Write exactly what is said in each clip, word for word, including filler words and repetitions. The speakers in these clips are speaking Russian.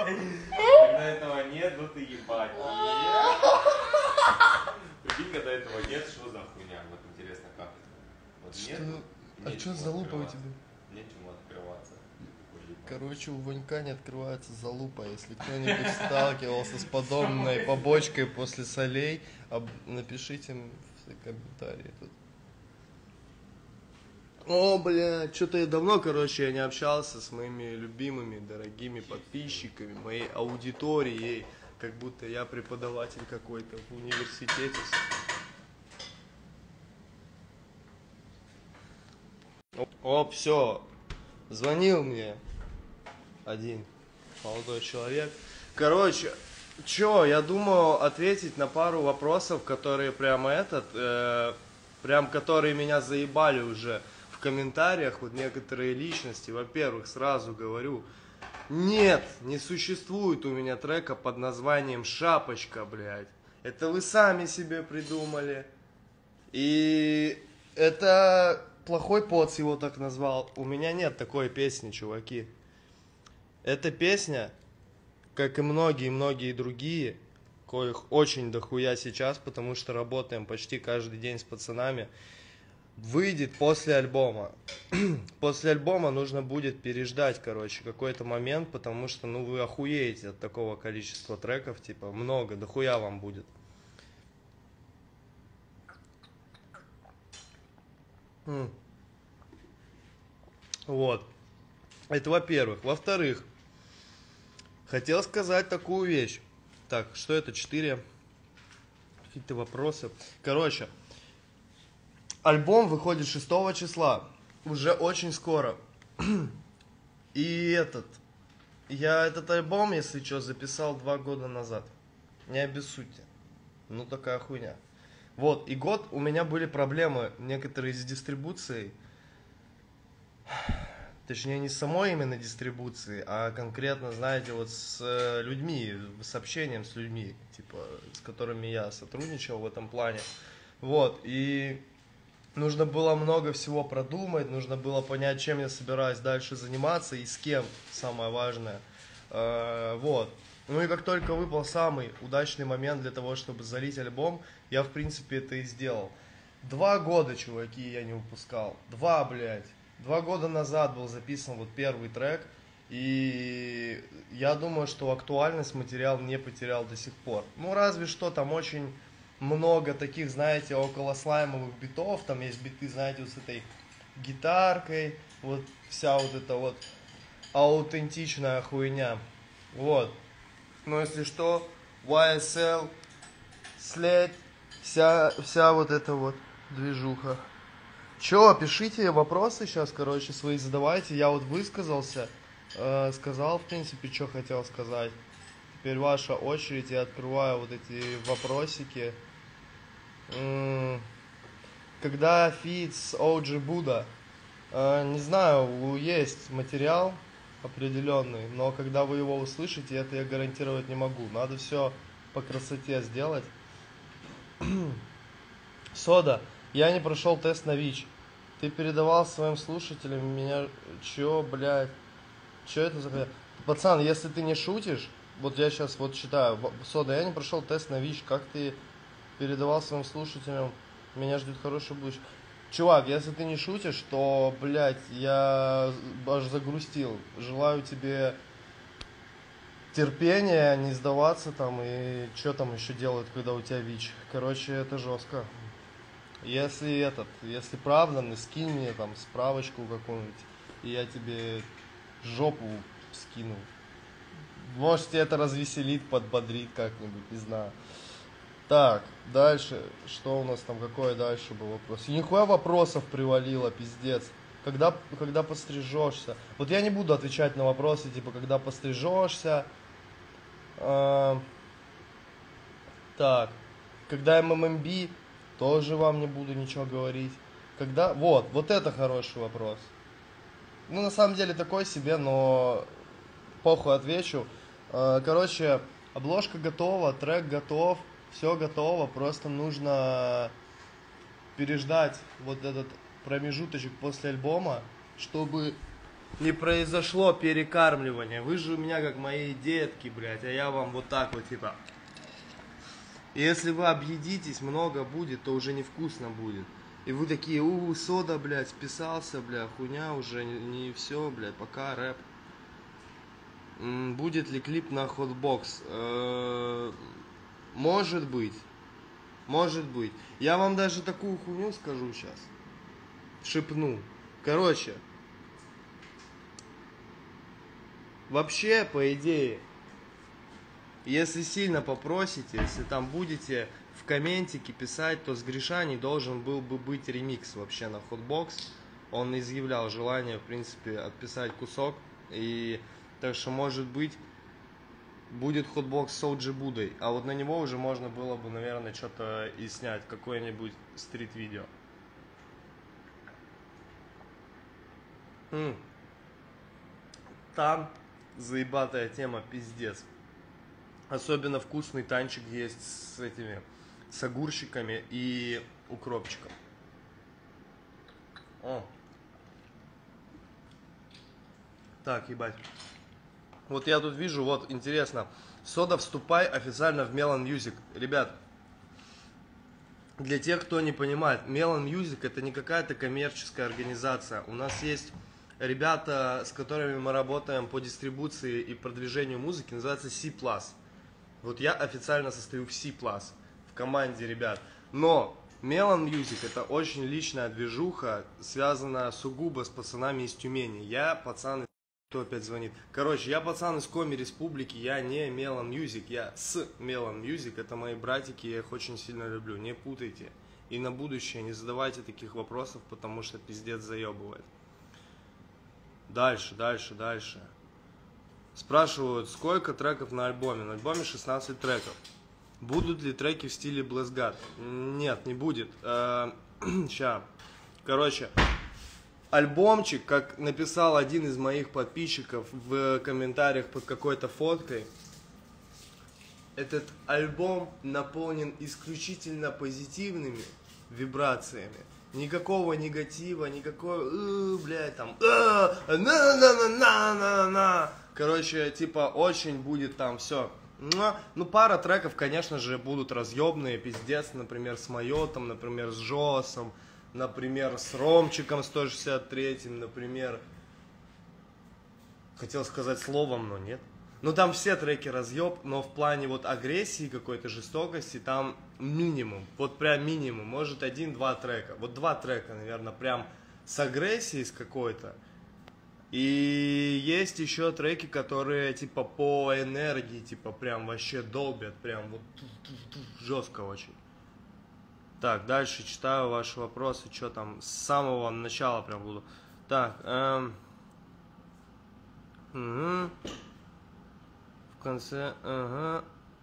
Когда этого нет, ну ты ебать. Прикинь, когда этого нет, что за хуйня? Вот интересно, как это? Вот что? нет, А что за лупа у тебя? Нечему открываться. Короче, у Ванька не открывается залупа. Если кто-нибудь сталкивался с подобной побочкой после солей, напишите в комментарии тут. О, бля, что-то я давно, короче, я не общался с моими любимыми, дорогими подписчиками, моей аудиторией, как будто я преподаватель какой-то в университете. Оп, все, звонил мне один молодой человек. Короче, чё, я думаю ответить на пару вопросов, которые прямо этот, э, прям которые меня заебали уже в комментариях, вот некоторые личности. Во-первых, сразу говорю, нет, не существует у меня трека под названием «Шапочка», блядь. Это вы сами себе придумали. И это плохой поц его так назвал. У меня нет такой песни, чуваки. Эта песня, как и многие-многие другие, коих очень дохуя сейчас, потому что работаем почти каждый день с пацанами, выйдет после альбома. После альбома нужно будет переждать, короче, какой-то момент, потому что, ну, вы охуеете от такого количества треков, типа, много, дохуя вам будет. М. Вот. Это во-первых. Во-вторых, хотел сказать такую вещь. Так, что это? Четыре какие-то вопросы. Короче, альбом выходит шестого числа. Уже очень скоро. И этот. Я этот альбом, если что, записал два года назад. Не обессудьте. Ну, такая хуйня. Вот, и год у меня были проблемы некоторые с дистрибуцией. Точнее, не с самой именно дистрибуцией, а конкретно, знаете, вот с людьми, с общением с людьми, типа, с которыми я сотрудничал в этом плане. Вот, и нужно было много всего продумать, нужно было понять, чем я собираюсь дальше заниматься и с кем, самое важное. Вот. Ну и как только выпал самый удачный момент для того, чтобы залить альбом, я, в принципе, это и сделал. Два года, чуваки, я не выпускал. Два, блядь. Два года назад был записан вот первый трек, и я думаю, что актуальность материал не потерял до сих пор. Ну, разве что там очень много таких, знаете, около слаймовых битов, там есть биты, знаете, вот с этой гитаркой, вот вся вот эта вот аутентичная хуйня. Вот. Но если что, уай эс эл, след, вся, вся вот эта вот движуха. Чё, пишите вопросы сейчас, короче, свои задавайте. Я вот высказался, э, сказал, в принципе, что хотел сказать. Теперь ваша очередь, я открываю вот эти вопросики. М-м- когда фит с о джи Buddha? Э, не знаю, есть материал определенный, но когда вы его услышите, это я гарантировать не могу. Надо все по красоте сделать. Сода, я не прошел тест на ВИЧ. Ты передавал своим слушателям меня... Чё, блядь? Чё это за... Пацан, если ты не шутишь, вот я сейчас вот читаю. Сода, я не прошел тест на ВИЧ. Как ты передавал своим слушателям, меня ждет хорошее будущее? Чувак, если ты не шутишь, то, блядь, я аж загрустил. Желаю тебе терпения, не сдаваться там и что там еще делают, когда у тебя ВИЧ. Короче, это жестко. Если этот, если правда, ну, скинь мне там справочку какую-нибудь, и я тебе жопу скину. Может, тебя это развеселит, подбодрит как-нибудь, не знаю. Так, дальше, что у нас там, какой дальше был вопрос? И нихуя вопросов привалило, пиздец. Когда, когда пострижешься? Вот я не буду отвечать на вопросы, типа, когда пострижешься. А, так, когда эм эм эм би, тоже вам не буду ничего говорить. Когда, вот, вот это хороший вопрос. Ну, на самом деле, такой себе, но похуй отвечу. А, короче, обложка готова, трек готов. Все готово, просто нужно переждать вот этот промежуточек после альбома, чтобы не произошло перекармливание. Вы же у меня как мои детки, блядь, а я вам вот так вот, типа. И если вы объедитесь, много будет, то уже невкусно будет. И вы такие, у, сода, блядь, списался, бля, хуйня уже, не, не все, блядь, пока рэп. М, Будет ли клип на Hotbox? Э, Может быть. Может быть. Я вам даже такую хуйню скажу сейчас. Шепну. Короче. Вообще, по идее, если сильно попросите, если там будете в комментике писать, то с Гришаней должен был бы быть ремикс вообще на Hotbox. Он изъявлял желание, в принципе, отписать кусок. И так что, может быть, будет Hotbox с Оуджи Будой. А вот на него уже можно было бы, наверное, что-то и снять, какое-нибудь стрит-видео. М. Там заебатая тема, пиздец. Особенно вкусный танчик есть с этими, с огурчиками и укропчиком. О. Так, ебать. Вот я тут вижу, вот, интересно. Сода, вступай официально в Melon Music. Ребят, для тех, кто не понимает, Melon Music это не какая-то коммерческая организация. У нас есть ребята, с которыми мы работаем по дистрибуции и продвижению музыки, называется C плюс. Вот я официально состою в C плюс, в команде ребят. Но Melon Music это очень личная движуха, связанная сугубо с пацанами из Тюмени. Я пацан из... Кто опять звонит? Короче, я пацан из Коми Республики, я не Melon Music, я с Melon Music. Это мои братики, я их очень сильно люблю, не путайте. И на будущее не задавайте таких вопросов, потому что пиздец заебывает. Дальше, дальше, дальше. Спрашивают, сколько треков на альбоме? На альбоме шестнадцать треков. Будут ли треки в стиле Bless God? Нет, не будет. Сейчас. Короче, альбомчик, как написал один из моих подписчиков в комментариях под какой-то фоткой, этот альбом наполнен исключительно позитивными вибрациями. Никакого негатива, никакого, блядь, там, на-на-на-на-на-на. Короче, типа, очень будет там все. Ну, пара треков, конечно же, будут разъебные, пиздец, например, с Майотом, например, с Жосом, например, с Ромчиком сто шестьдесят третьим, например, хотел сказать словом, но нет. Ну, там все треки разъеб, но в плане вот агрессии, какой-то жестокости, там минимум, вот прям минимум, может один-два трека. Вот два трека, наверное, прям с агрессией с какой-то. И есть еще треки, которые типа по энергии, типа прям вообще долбят, прям вот жестко очень. Так, дальше читаю ваши вопросы, что там, с самого начала прям буду. Так, эм... угу. В конце, ага.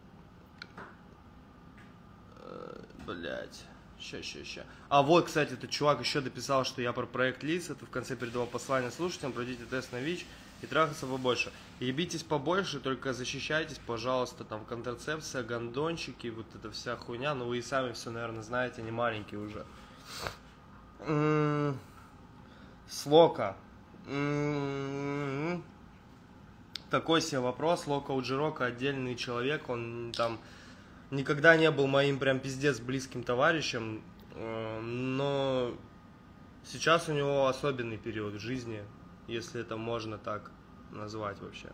Э, блять. Ща, ща, ща. А вот, кстати, этот чувак еще дописал, что я про проект Лис. Это в конце передавал послание слушателям. Пройдите тест на ВИЧ и трахаться побольше. Ебитесь побольше, только защищайтесь, пожалуйста. Там контрацепция, гондончики, вот эта вся хуйня. Ну вы и сами все, наверное, знаете, не маленькие уже. М-м-м. Слока. М-м-м. Такой себе вопрос. Лока Уджирока отдельный человек. Он там... Никогда не был моим прям пиздец близким товарищем, но сейчас у него особенный период в жизни, если это можно так назвать вообще.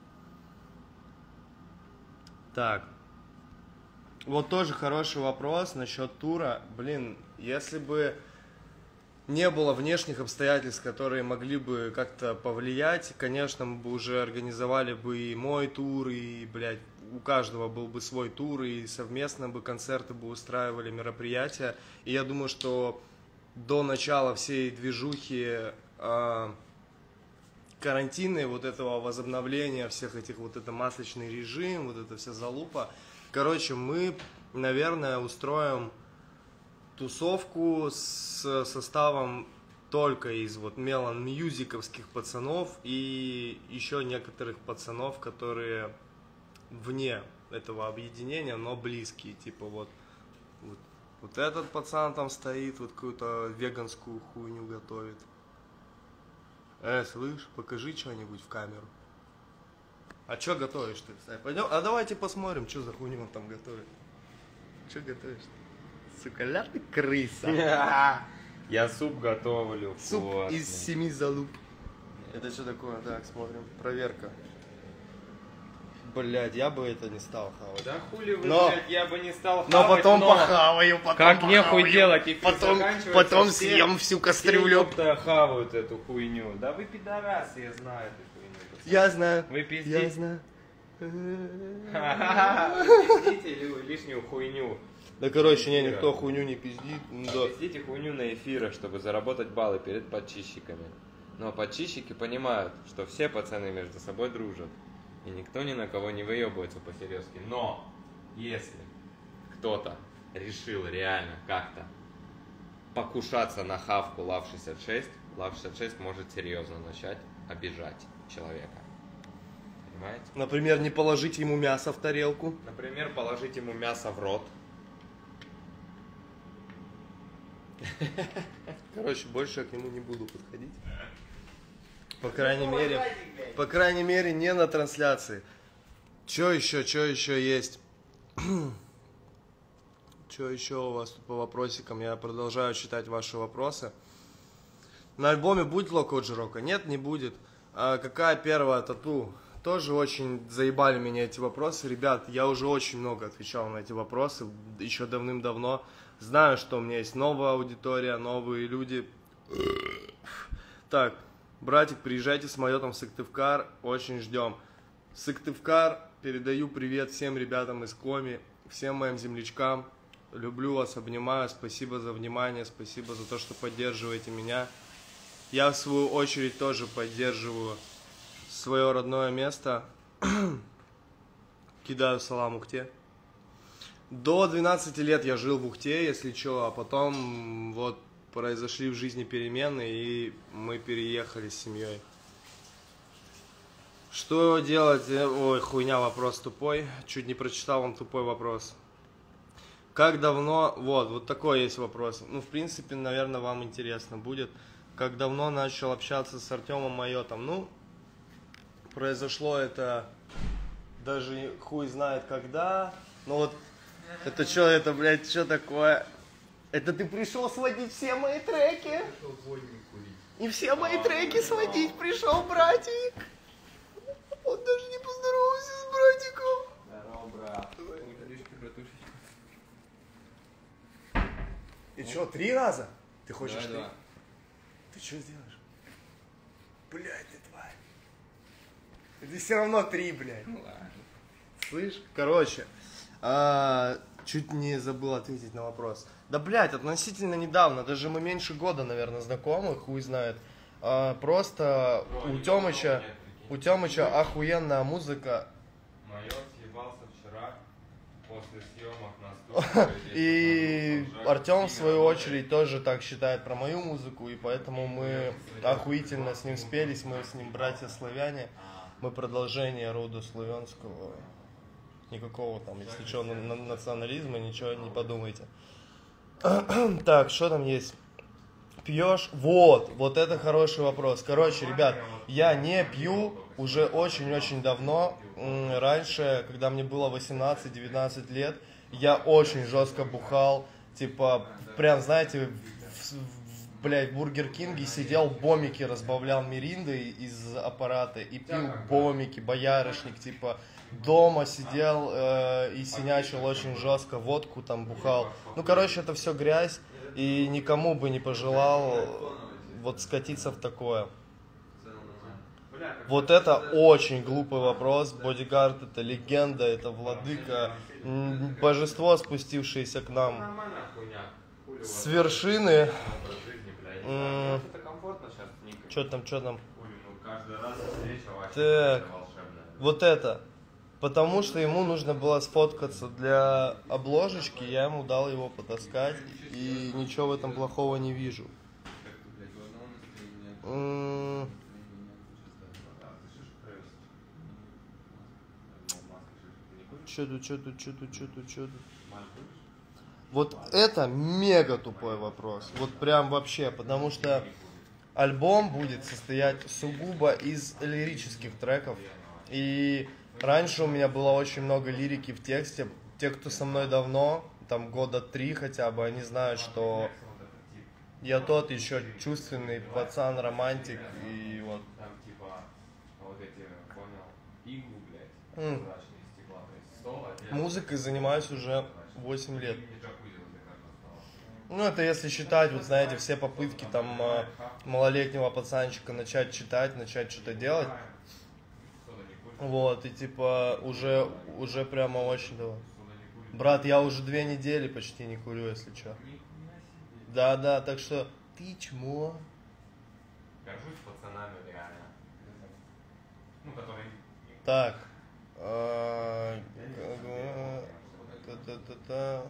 Так, вот тоже хороший вопрос насчет тура. Блин, если бы не было внешних обстоятельств, которые могли бы как-то повлиять, конечно, мы бы уже организовали бы и мой тур, и, блядь, у каждого был бы свой тур, и совместно бы концерты бы устраивали, мероприятия. И я думаю, что до начала всей движухи э, карантинной, вот этого возобновления всех этих, вот это масочный режим, вот эта вся залупа, короче, мы, наверное, устроим тусовку с составом только из вот Melon Music'овских пацанов и еще некоторых пацанов, которые вне этого объединения, но близкие, типа вот, вот, вот этот пацан там стоит, вот какую-то веганскую хуйню готовит. Э, слышь, покажи что-нибудь в камеру. А что готовишь ты? Кстати? Пойдем, а давайте посмотрим, что за хуйню он там готовит. Что готовишь? Сука, ля ты крыса. Я суп готовлю. Суп вкусный. из семи залуп. Это что такое? Так, смотрим. Проверка. Блядь, я бы это не стал хавать. Да хули вы, Но- блядь, я бы не стал Но хавать, потом но похаваю, потом Как нехуй похаваю. делать, эфир Потом, заканчивается, потом все- съем всю все, кастрюлю. ёпта, хавают эту хуйню. Да вы пидорасы, я знаю эту хуйню. Я знаю. Вы Я пиздите. знаю. Ха-ха-ха, вы пиздите ли- лишнюю хуйню. Да, короче, не, Эфира. никто хуйню не пиздит. Да. Пиздите хуйню на эфирах, чтобы заработать баллы перед подчищиками. Но подчищики понимают, что все пацаны между собой дружат. И никто ни на кого не выебывается по-серьезки. Но, если кто-то решил реально как-то покушаться на хавку Лав шестьдесят шесть, Лав шестьдесят шесть может серьезно начать обижать человека. Понимаете? Например, не положить ему мясо в тарелку. Например, положить ему мясо в рот. Короче, больше я к нему не буду подходить. По крайней мере, по крайней мере, не на трансляции. Че еще, че еще есть? Че еще у вас тут по вопросикам? Я продолжаю читать ваши вопросы. На альбоме будет Локо Джирока? Нет, не будет. А какая первая тату? Тоже очень заебали меня эти вопросы. Ребят, я уже очень много отвечал на эти вопросы, еще давным-давно. Знаю, что у меня есть новая аудитория, новые люди. Так, братик, приезжайте с самолетом в Сыктывкар, очень ждем. Сыктывкар, передаю привет всем ребятам из Коми, всем моим землячкам. Люблю вас, обнимаю, спасибо за внимание, спасибо за то, что поддерживаете меня. Я, в свою очередь, тоже поддерживаю свое родное место. Кидаю салам Ухте. До двенадцати лет я жил в Ухте, если что, а потом вот произошли в жизни перемены, и мы переехали с семьей. Что делать? Ой, хуйня, вопрос тупой. Чуть не прочитал вам тупой вопрос. Как давно... Вот, вот такой есть вопрос. Ну, в принципе, наверное, вам интересно будет. Как давно начал общаться с Артемом Майотом? Ну, произошло это даже хуй знает когда. Ну вот, это что, это, блядь, что такое? Это ты пришел сводить все мои треки? И все мои треки сводить пришел, братик. Он даже не поздоровался с братиком. Здорово, брат. И что, три раза? Ты хочешь Да, три? да. Ты что сделаешь? Блядь, ты тварь. Это все равно три, блядь. Ну ладно. Слышь? Короче, а, чуть не забыл ответить на вопрос. Да, блядь, относительно недавно, даже мы меньше года, наверное, знакомы, хуй знает. А, просто у Тёмыча, у Тёмыча охуенная музыка. Майот съебался вчера после съемок на студии. И Артем, в свою очередь, тоже так считает про мою музыку, и поэтому мы охуительно с ним спелись, мы с ним братья-славяне, мы продолжение рода славянского, никакого там, если что, на- на- национализма, ничего не подумайте. Так, что там есть? Пьешь? Вот, вот это хороший вопрос. Короче, ребят, я не пью уже очень-очень давно. М, Раньше, когда мне было восемнадцать-девятнадцать лет, я очень жестко бухал. Типа, прям, знаете, в, в, блядь, в Бургер Кинге сидел, бомики разбавлял мириндой из аппарата и пил бомики, боярышник, типа. Дома сидел э, и синячил очень жестко, водку там бухал. Ну, короче, это все грязь, и никому бы не пожелал вот скатиться в такое. Вот это очень глупый вопрос. Бодигард — это легенда, это владыка, м, божество, спустившееся к нам Нормальная хуйня. Хули у вас с вершины. образ жизни, бля, я не М. знаю. Может, это комфортно сейчас никать? Что там, что там? Хули, ну каждый раз встреча вообще Так. какая-то волшебная. Вот это. Потому что ему нужно было сфоткаться для обложечки, я ему дал его потаскать, и ничего в этом плохого не вижу. М, Чё тут, чё тут, чё тут, чё тут, чё тут? Вот это мега тупой вопрос. Вот прям вообще, потому что альбом будет состоять сугубо из лирических треков. И раньше у меня было очень много лирики в тексте. Те, кто со мной давно, там года три хотя бы, они знают, что я тот еще чувственный пацан, романтик. И вот. М. Музыкой занимаюсь уже восемь лет. Ну, это если считать, вот знаете, все попытки там малолетнего пацанчика начать читать, начать что-то делать. Вот, и типа уже, уже прямо очень давно. Брат, я уже две недели почти не курю, если что. Да, да, так что ты чмо. Горжусь пацанами, реально. Ну, которые... Так. а, та-та-та-та.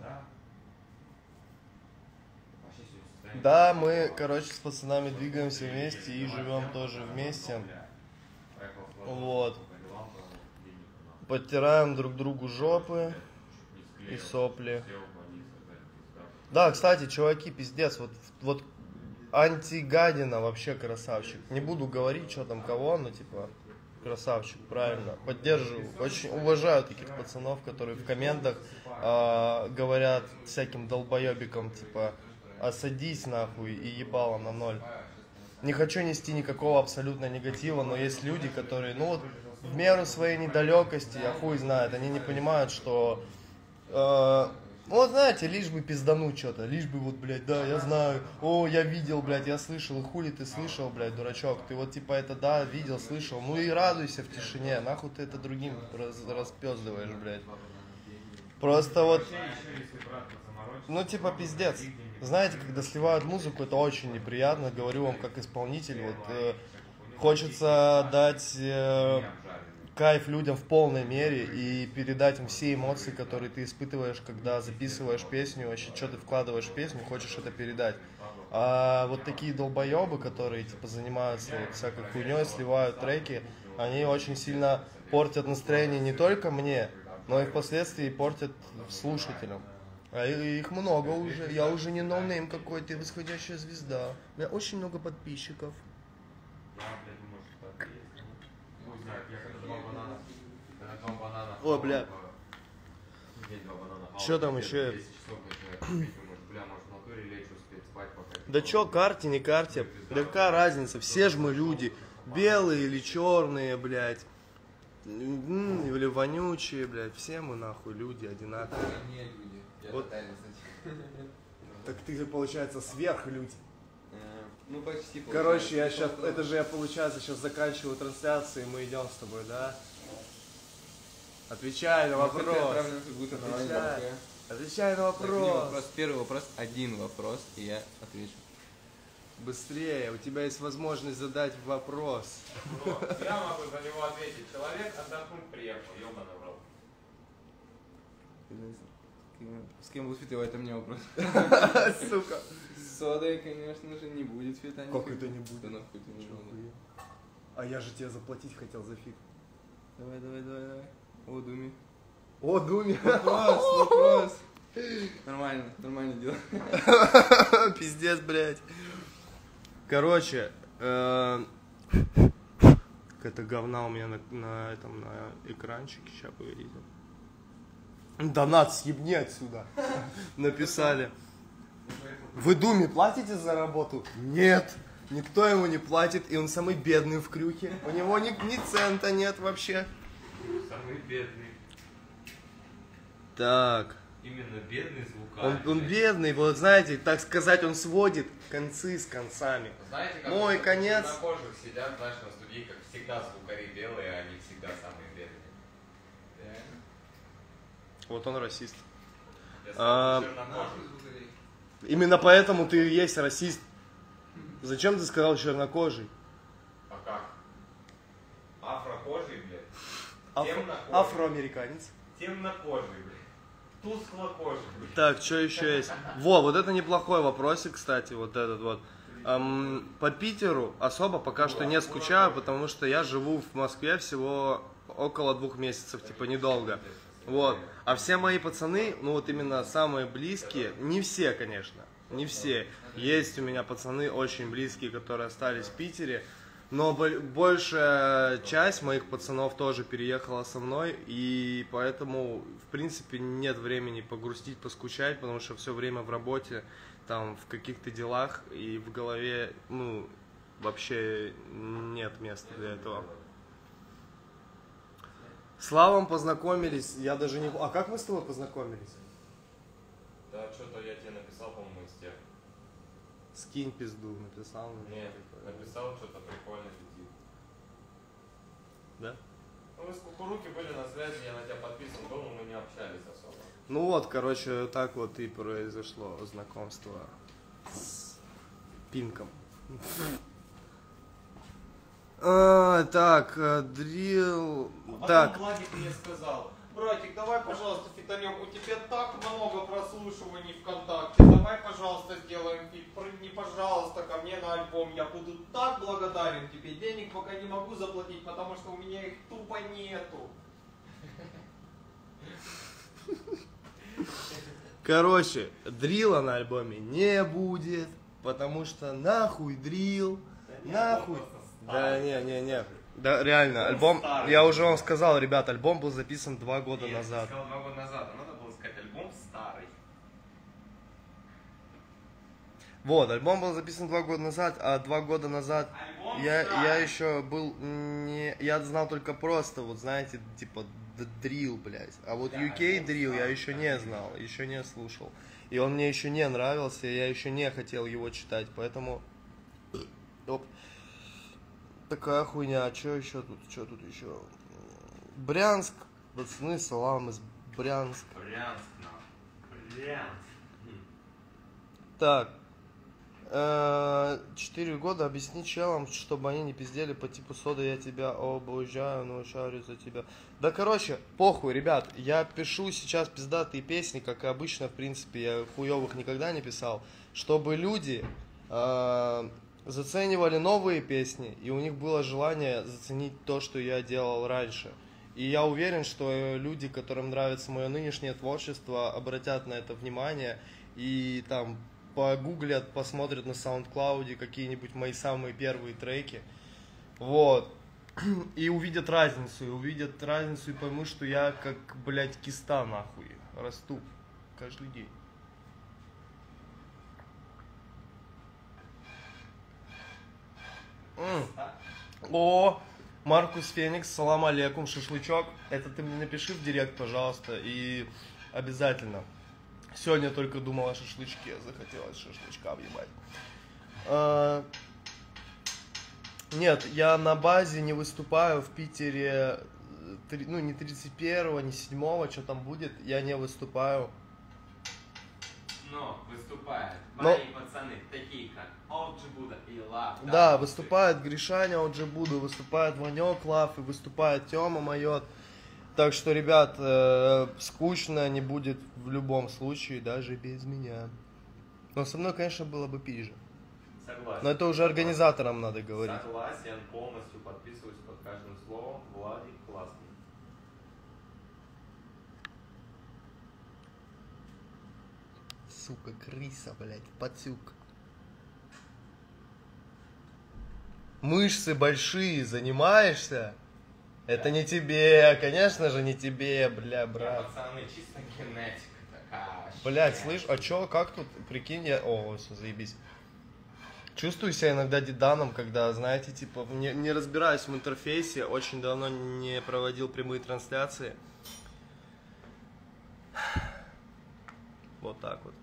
Да, мы, короче, с пацанами двигаемся вместе и живем тоже вместе. Вот. Подтираем друг другу жопы и сопли. Да, кстати, чуваки, пиздец, вот, вот антигадина вообще красавчик. Не буду говорить, что там кого, но типа красавчик, правильно. Поддерживаю. Очень уважаю таких пацанов, которые в комментах э, говорят всяким долбоебикам, типа, осадись нахуй и ебало на ноль. Не хочу нести никакого абсолютно негатива, но есть люди, которые, ну вот, в меру своей недалекости, я хуй знает, они не понимают, что, э, ну вот знаете, лишь бы пиздануть что-то, лишь бы вот, блядь, да, я знаю, о, я видел, блядь, я слышал, и хули ты слышал, блядь, дурачок, ты вот типа это, да, видел, слышал, ну и радуйся в тишине, нахуй ты это другим раз, распёздываешь, блядь. Просто вот, ну типа пиздец. Знаете, когда сливают музыку, это очень неприятно, говорю вам как исполнитель, вот э, хочется дать э, кайф людям в полной мере и передать им все эмоции, которые ты испытываешь, когда записываешь песню, вообще что ты вкладываешь в песню, хочешь это передать. А вот такие долбоебы, которые типа занимаются вот всякой хуйней, сливают треки, они очень сильно портят настроение не только мне, но и впоследствии портят слушателям. А их много уже, я уже не ноунейм какой-то, восходящая звезда. У меня очень много подписчиков. О, бля. Что там еще? Да чё, карте, не карте? Да какая разница, все же мы люди. Белые или черные, блядь. Или вонючие, блядь. Все мы нахуй люди одинаковые. Вот. Так ты, получается, сверхлюдь. Ну, почти. Короче, я сейчас, это же я, получается, сейчас заканчиваю трансляцию, и мы идем с тобой, да? Отвечай на вопрос. Отвечай. Отвечай на вопрос. вопрос. Первый вопрос, один вопрос, и я отвечу. Быстрее, у тебя есть возможность задать вопрос. Я могу за него ответить. Человек отдохнуть приехал, ёбаный в рот. С кем будет фитовать, это мне вопрос. Сука. С содой, конечно же, не будет фита. Как это не будет? Да нахуй ты не будет. А я же тебе заплатить хотел за фит. Давай, давай, давай, давай. О, Думи. О, Думи. Вопрос, вопрос. Нормально, нормально дело. Пиздец, блядь. Короче, э, это говна у меня на, на этом, на экранчике, сейчас поведите. Донат съебни отсюда. Написали. Вы Думе платите за работу? Нет. Никто ему не платит, и он самый бедный в крюке. У него ни, ни цента нет вообще. Самый бедный. Так. Именно бедный звукарь. Он, он бедный, вот знаете, так сказать, он сводит концы с концами. Знаете, как Мой вот конец. на кожах сидят, знаешь, на студии, как всегда звукари белые, а они всегда самые бедные. Реально? Вот он расист. Я А, сам чернокожий. Именно поэтому ты и есть расист. Зачем ты сказал чернокожий? А как? Афрокожий, блядь. Афро... Темнокожий. Афроамериканец. Темнокожий, блядь. Тусклокожий, блядь. Так, что еще есть? Во, вот это неплохой вопросик, кстати, вот этот вот. Эм, по Питеру особо пока что не скучаю, потому что я живу в Москве всего около двух месяцев, типа недолго. Вот. А все мои пацаны, ну вот именно самые близкие, не все, конечно, Не все. Есть у меня пацаны очень близкие, которые остались в Питере. Но большая часть моих пацанов тоже переехала со мной. И поэтому, в принципе, нет времени погрустить, поскучать. Потому что все время в работе, там, в каких-то делах. И в голове, ну, вообще нет места для этого. С Славом познакомились. Я даже не... А как мы с тобой познакомились? Да, что-то я тебе написал, по-моему, из тех. Скинь пизду, написал. Нет, написал что-то прикольное, летит. Да? Ну, мы с Кукуруки были на связи, я на тебя подписан был, но мы не общались особо. Ну вот, короче, так вот и произошло знакомство с Пинком. А, так, дрил... А Так. потом Владик мне сказал: братик, давай, пожалуйста, фитонем, у тебя так много прослушиваний ВКонтакте, давай, пожалуйста, сделаем фит, прыгни, пожалуйста, ко мне на альбом, я буду так благодарен тебе, денег пока не могу заплатить, потому что у меня их тупо нету. Короче, дрила на альбоме не будет, потому что нахуй дрил, нахуй. Да не, не, не. Да, реально, альбом, старый. я уже вам сказал, ребят, альбом был записан два года Нет, назад. ты сказал два года назад, а надо было сказать альбом старый. Вот, альбом был записан два года назад, а два года назад Альбом я, старый. я еще был не... Я знал только просто, вот знаете, типа дрил, блядь. А вот Да, ю кей альбом дрил я старый, еще да, не дрил. знал, еще не слушал. И он мне еще не нравился, я еще не хотел его читать, поэтому... Оп. Такая хуйня, а что еще тут, что тут еще? Брянск, пацаны, салам из Брянска. Брянск, нахуй. Брянск. Так, четыре года объясни челам, чтобы они не пиздели по типу сода, я тебя обожаю, но шарю за тебя. Да, короче, похуй, ребят, я пишу сейчас пиздатые песни, как и обычно, в принципе, я хуёвых никогда не писал, чтобы люди э, заценивали новые песни, и у них было желание заценить то, что я делал раньше. И я уверен, что люди, которым нравится мое нынешнее творчество, обратят на это внимание и там погуглят, посмотрят на SoundCloud какие-нибудь мои самые первые треки. Вот. И увидят разницу, и увидят разницу и поймут, что я как, блядь, киста нахуй расту каждый день. М. О, Маркус Феникс, салам алейкум, шашлычок. Это ты мне напиши в директ, пожалуйста, и обязательно. Сегодня только думал о шашлычке, захотелось шашлычка въебать. А, нет, я на базе не выступаю в Питере, три- ну не тридцать первого, не седьмого, что там будет, я не выступаю. Но выступают Но- мои пацаны, такие как Оджи Буда и Лав. Да, выступает Гришаня, Оджи Буду, выступает Ванек Лав и выступает Тёма Майот. Так что, ребят, э, скучно не будет в любом случае, даже без меня. Но со мной, конечно, было бы пизже. Согласен. Но это уже организаторам надо говорить. Согласен, полностью подписываюсь под каждым словом. Владик классный. Сука, крыса, блядь, пацюк. Мышцы большие, занимаешься? Это не тебе, конечно же не тебе, бля, брат. Пацаны, чисто генетика такая. Блять, слышь, а чё, как тут, прикинь, я... О, все, заебись. Чувствую себя иногда деданом, когда, знаете, типа, не, не разбираюсь в интерфейсе, очень давно не проводил прямые трансляции. Вот так вот.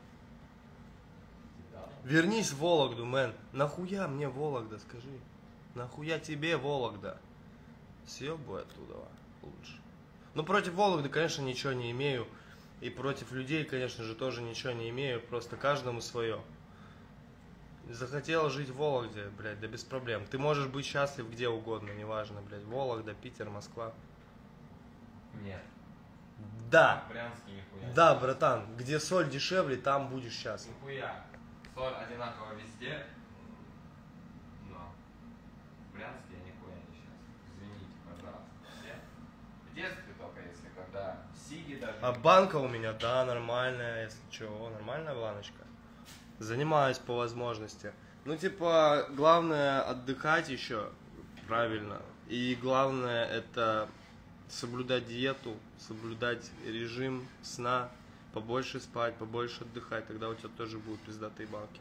Вернись в Вологду, мэн. Нахуя мне Вологда, скажи? Нахуя тебе Вологда? Съебывай оттуда лучше. Ну, против Вологды, конечно, ничего не имею. И против людей, конечно же, тоже ничего не имею. Просто каждому свое. Захотел жить в Вологде, блядь, да без проблем. Ты можешь быть счастлив где угодно, неважно, блядь. Вологда, Питер, Москва. Нет. Да, Брянский нихуя. да, братан, где соль дешевле, там будешь счастлив. Нихуя. Соль одинаково везде. Но в Брянске я нихуя не счастлив. Извините, пожалуйста. Все. В детстве только если, когда сиги даже... А банка у меня, да, нормальная, если чего, нормальная баночка. занимаюсь по возможности. Ну, типа, главное отдыхать еще правильно. И главное это соблюдать диету, соблюдать режим сна, побольше спать, побольше отдыхать, тогда у тебя тоже будут пиздатые балки.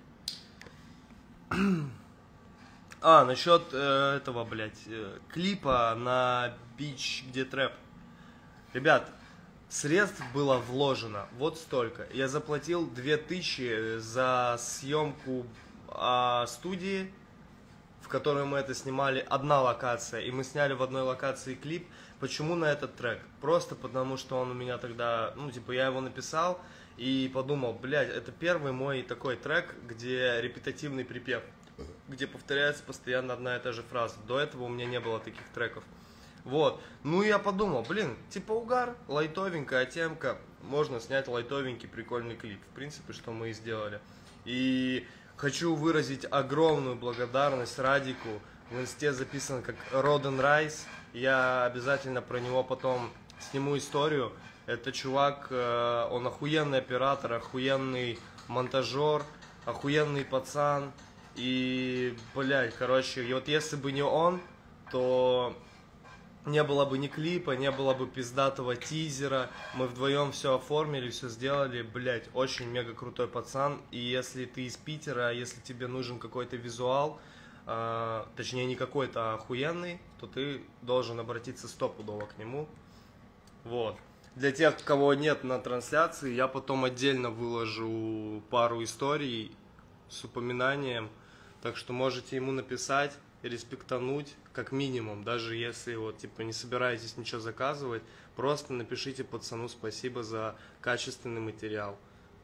А, насчет э, этого, блядь, э, клипа на бич, где трэп. Ребят, средств было вложено вот столько. Я заплатил две тысячи за съемку э, студии, в которой мы это снимали, одна локация. И мы сняли в одной локации клип. Почему на этот трек? Просто потому, что он у меня тогда, ну, типа, я его написал и подумал, блядь, это первый мой такой трек, где репетативный припев, где повторяется постоянно одна и та же фраза. До этого у меня не было таких треков. Вот. Ну, я подумал, блин, типа угар, лайтовенькая темка, можно снять лайтовенький прикольный клип. В принципе, что мы и сделали. И хочу выразить огромную благодарность Радику. В инсте записан как Роден Райс. Я обязательно про него потом сниму историю. Это чувак, он охуенный оператор, охуенный монтажер, охуенный пацан. И, блядь, короче, и вот если бы не он, то не было бы ни клипа, не было бы пиздатого тизера. Мы вдвоем все оформили, все сделали. Блядь, очень мега крутой пацан. И если ты из Питера, если тебе нужен какой-то визуал, э, точнее не какой-то, а охуенный, то ты должен обратиться стопудово к нему. Вот. Для тех, кого нет на трансляции, я потом отдельно выложу пару историй с упоминанием. Так что можете ему написать, респектануть, как минимум, даже если вот типа не собираетесь ничего заказывать, просто напишите пацану спасибо за качественный материал.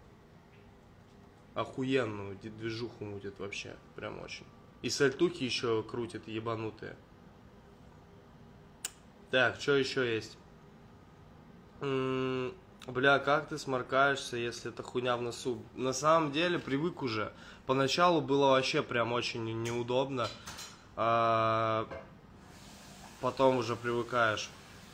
Охуенную движуху мутит вообще, прям очень. И сальтухи еще крутят, ебанутые. Так, что еще есть? М-м, бля, как ты сморкаешься, если это хуйня в носу? На самом деле привык уже. Поначалу было вообще прям очень неудобно. А потом уже привыкаешь.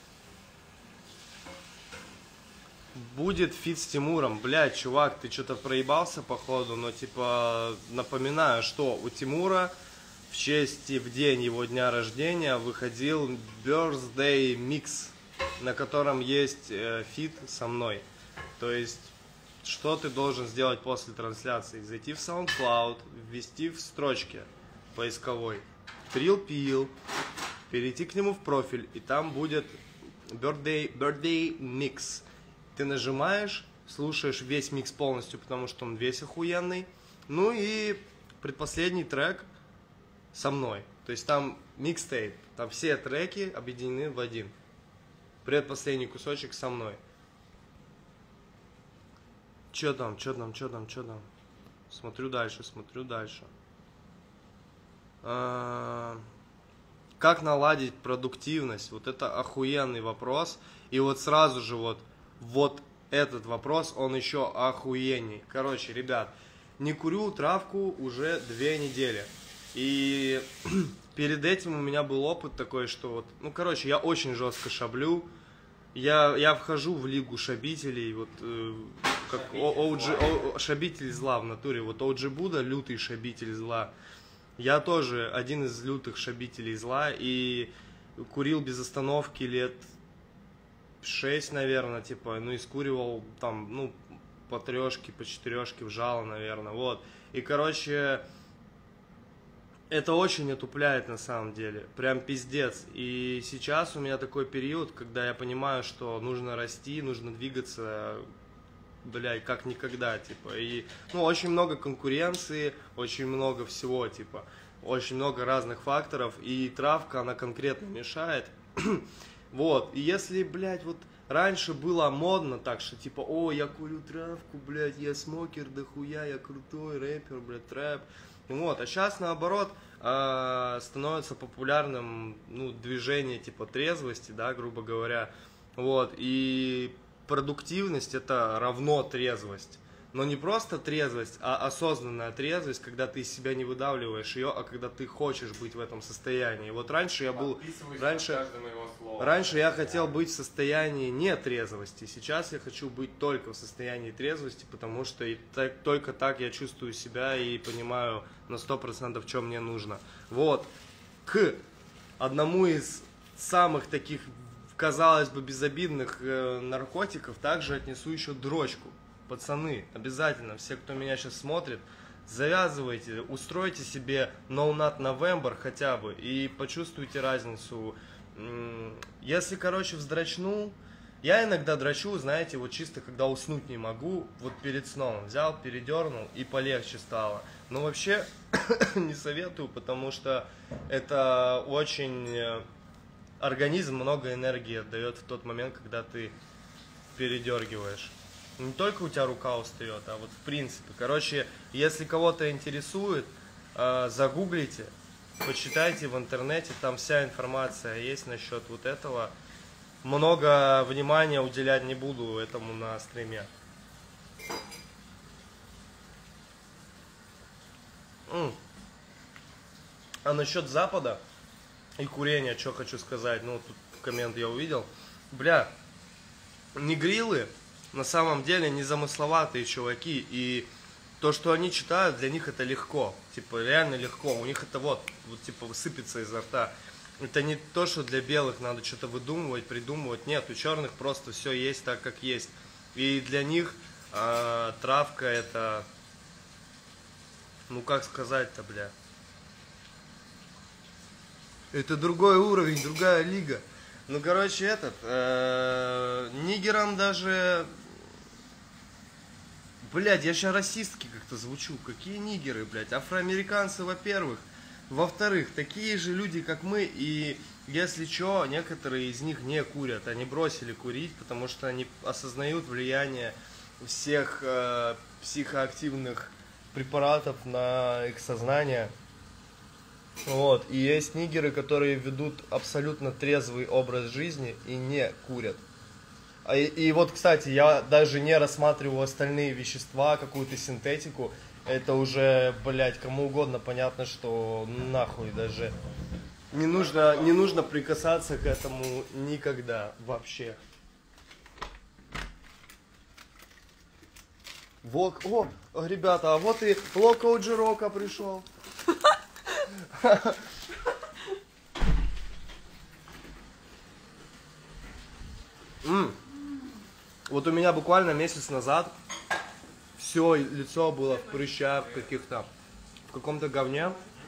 Будет фит с Тимуром. Блядь, чувак, ты что-то проебался походу, но типа напоминаю, что у Тимура в честь и в день его дня рождения выходил Birthday Mix, на котором есть э, фит со мной. То есть, что ты должен сделать после трансляции? Зайти в SoundCloud, ввести в строчке поисковой Trill Peel, перейти к нему в профиль, и там будет Birthday, Birthday Mix. Ты нажимаешь, слушаешь весь микс полностью, потому что он весь охуенный. Ну и предпоследний трек со мной. То есть там микстейп, там все треки объединены в один. Предпоследний кусочек со мной. Чё там, чё там, чё там, чё там? Смотрю дальше, смотрю дальше. А, как наладить продуктивность? Вот это охуенный вопрос. И вот сразу же вот, вот этот вопрос, он еще охуенней. Короче, ребят, не курю травку уже две недели. И перед этим у меня был опыт такой, что вот, ну, короче, я очень жестко шаблю. Я, я вхожу в лигу шабителей, вот, э, как о джи, о, шабитель зла в натуре. Вот о джи Будда, лютый шабитель зла. Я тоже один из лютых шабителей зла и курил без остановки лет шесть, наверное, типа, ну, и скуривал там, ну, по трешке, по четырешке вжало, наверное, вот. И, короче, это очень отупляет на самом деле, прям пиздец. И сейчас у меня такой период, когда я понимаю, что нужно расти, нужно двигаться, блядь, как никогда, типа. И, ну, очень много конкуренции, очень много всего, типа, очень много разных факторов, и травка, она конкретно мешает. Вот, и если, блядь, вот раньше было модно так, что типа, о, я курю травку, блядь, я смокер дохуя, я крутой рэпер, блядь, трэп. Вот, а сейчас наоборот э, становится популярным, ну, движение типа трезвости, да, грубо говоря. Вот, и продуктивность это равно трезвость. Но не просто трезвость, а осознанная трезвость, когда ты из себя не выдавливаешь ее, а когда ты хочешь быть в этом состоянии. Вот раньше я был... Раньше, раньше я хотел быть в состоянии нетрезвости. Сейчас я хочу быть только в состоянии трезвости, потому что и так, только так я чувствую себя и понимаю на сто процентов, что мне нужно. Вот. К одному из самых таких, казалось бы, безобидных э, наркотиков также отнесу еще дрочку. Пацаны, обязательно, все, кто меня сейчас смотрит, завязывайте, устройте себе No Nut November хотя бы и почувствуйте разницу. Если, короче, вздрочнул, я иногда дрочу, знаете, вот чисто когда уснуть не могу, вот перед сном взял, передернул и полегче стало. Но вообще не советую, потому что это очень... Организм много энергии отдает в тот момент, когда ты передергиваешь. Не только у тебя рука устает, а вот в принципе. Короче, если кого-то интересует, э, загуглите, почитайте в интернете, там вся информация есть насчет вот этого. Много внимания уделять не буду этому на стриме. М. А насчет Запада и курения, что хочу сказать, ну тут коммент я увидел. Бля, негрилы на самом деле незамысловатые чуваки, и то, что они читают, для них это легко, типа реально легко, у них это вот, вот типа высыпется изо рта. Это не то, что для белых надо что-то выдумывать, придумывать, нет, у черных просто все есть так, как есть. И для них э, травка это, ну как сказать-то, бля, это другой уровень, другая лига. Ну, короче, этот, э, нигерам даже... Блядь, я сейчас расистски как-то звучу. Какие нигеры, блядь? Афроамериканцы, во-первых. Во-вторых, такие же люди, как мы. И, если что, некоторые из них не курят. Они бросили курить, потому что они осознают влияние всех э, психоактивных препаратов на их сознание. Вот. И есть нигеры, которые ведут абсолютно трезвый образ жизни и не курят. И, и вот, кстати, я даже не рассматриваю остальные вещества, какую-то синтетику. Это уже, блядь, кому угодно понятно, что нахуй даже не нужно, не нужно прикасаться к этому никогда вообще. Вот, о, ребята, а вот и Локо Джирока пришел. Mm. Вот у меня буквально месяц назад все лицо было в прыщах каких-то, в каком-то говне.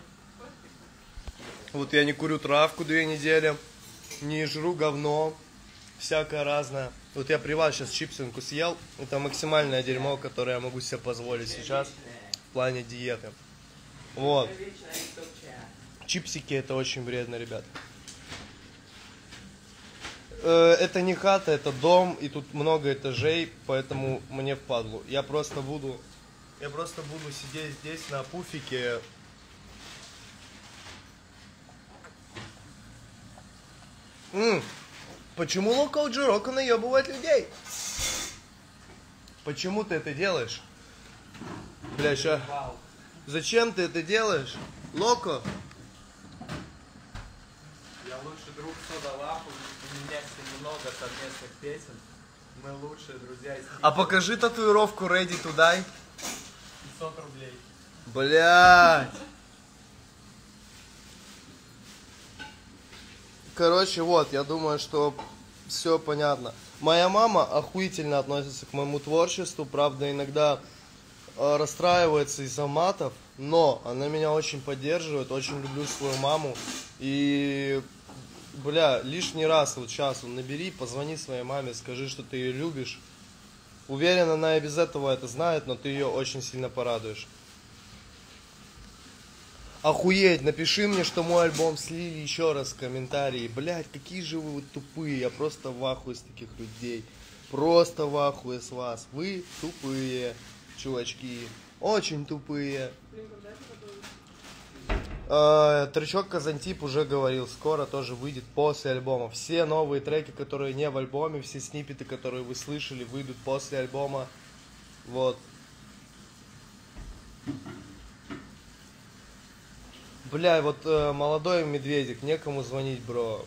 Вот я не курю травку две недели, не жру говно, всякое разное. Вот я при вас сейчас чипсинку съел, это максимальное дерьмо, которое я могу себе позволить сейчас в плане диеты. Вот. Чипсики это очень вредно, ребят. Это не хата, это дом, и тут много этажей, поэтому мне впадлу. Я просто буду, я просто буду сидеть здесь на пуфике. М-м, почему Локо Джирока наебывает людей? Почему ты это делаешь? Бля, ща. Зачем ты это делаешь? Локо? Я лучший друг Сода Лапу, у меня с ним много совместных песен. Мы лучшие друзья из А покажи татуировку Ready to Die. пятьсот рублей. Блядь. Короче, вот, я думаю, что все понятно. Моя мама охуительно относится к моему творчеству, правда, иногда э, расстраивается из-за матов, но она меня очень поддерживает, очень люблю свою маму. И, бля, лишний раз вот сейчас набери, позвони своей маме, скажи, что ты ее любишь. Уверен, она и без этого это знает, но ты ее очень сильно порадуешь. Охуеть, напиши мне, что мой альбом слили еще раз в комментарии. Блять, какие же вы вот тупые, я просто в ахуе с таких людей. Просто в ахуе с вас. Вы тупые, чувачки, очень тупые. Э, тречок Казантип уже говорил, скоро тоже выйдет после альбома. Все новые треки, которые не в альбоме, все сниппеты, которые вы слышали, выйдут после альбома. Вот. Бля, вот э, молодой медведик, некому звонить, бро.